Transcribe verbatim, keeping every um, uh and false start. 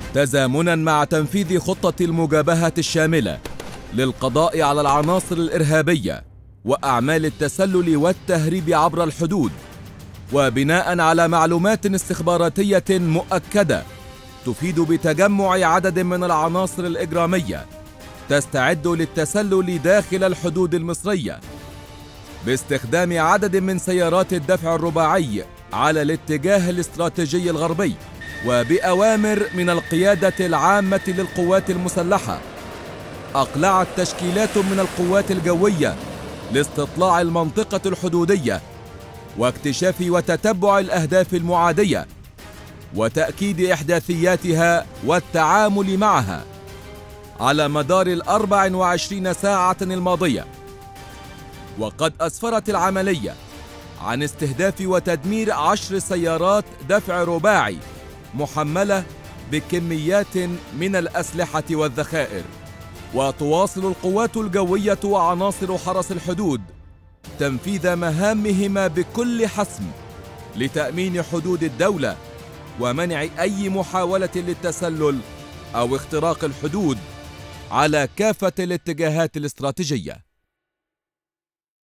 تزامنا مع تنفيذ خطة المجابهة الشاملة للقضاء على العناصر الإرهابية وأعمال التسلل والتهريب عبر الحدود، وبناء على معلومات استخباراتية مؤكدة تفيد بتجمع عدد من العناصر الإجرامية تستعد للتسلل داخل الحدود المصرية باستخدام عدد من سيارات الدفع الرباعي على الاتجاه الاستراتيجي الغربي، وبأوامر من القيادة العامة للقوات المسلحة أقلعت تشكيلات من القوات الجوية لاستطلاع المنطقة الحدودية واكتشاف وتتبع الأهداف المعادية وتأكيد إحداثياتها والتعامل معها على مدار الأربع وعشرين ساعة الماضية. وقد أسفرت العملية عن استهداف وتدمير عشر سيارات دفع رباعي محملة بكميات من الأسلحة والذخائر. وتواصل القوات الجوية وعناصر حرس الحدود تنفيذ مهامهما بكل حسم لتأمين حدود الدولة ومنع أي محاولة للتسلل أو اختراق الحدود على كافة الاتجاهات الاستراتيجية.